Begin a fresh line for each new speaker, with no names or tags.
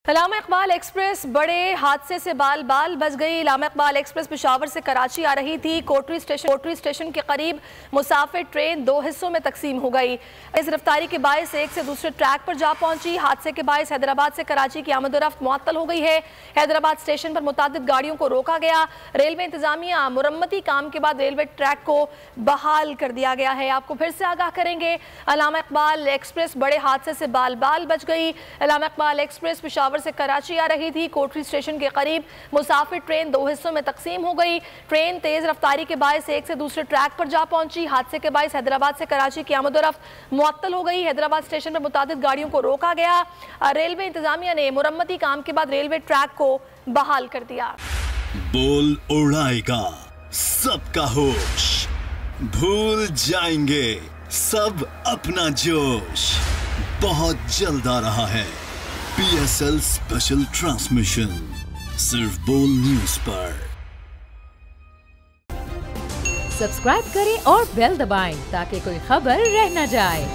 अल्लामा Iqbal express बड़े हादसे से बाल बाल बच गई। अल्लामा इकबाल एक्सप्रेस पेशावर से कराची आ रही थी। कोटरी स्टेशन के करीब मुसाफिर ट्रेन दो हिस्सों में तकसीम हो गई। इस रफ्तारी के बायस एक से दूसरे ट्रैक पर जा पहुंची। हादसे के बायस हैदराबाद से कराची की आमदोरफ्त मुअत्तल हो गई है। हैदराबाद स्टेशन पर मुतादिद गाड़ियों को रोका गया। रेलवे इंतजामिया मुरम्मती काम के बाद रेलवे ट्रैक को बहाल कर दिया गया है। आपको फिर से आगाह करेंगे, अल्लामा इकबाल एक्सप्रेस बड़े हादसे से बाल बाल बच गई। अल्लामा इकबाल एक्सप्रेस पेशावर से कराची आ रही थी। कोटरी स्टेशन के करीब मुसाफिर ट्रेन दो हिस्सों में तकसीम हो गई। ट्रेन तेज रफ्तारी के बायस एक से दूसरे ट्रैक पर जा पहुंची। हादसे के बायस हैदराबाद से कराची की आमदोरफ्त मुअत्तल हो गई। हैदराबाद स्टेशन पर मुतादिद गाड़ियों को रोका गया। रेलवे इंतजामिया ने मुरम्मती काम के बाद रेलवे ट्रैक को बहाल कर दिया।
बोल उड़ाएगा सबका होश, भूल जाएंगे सब अपना जोश। बहुत जल्द आ रहा है PSL स्पेशल ट्रांसमिशन, सिर्फ बोल न्यूज पर।
सब्सक्राइब करें और बेल दबाएं ताकि कोई खबर रह न जाए।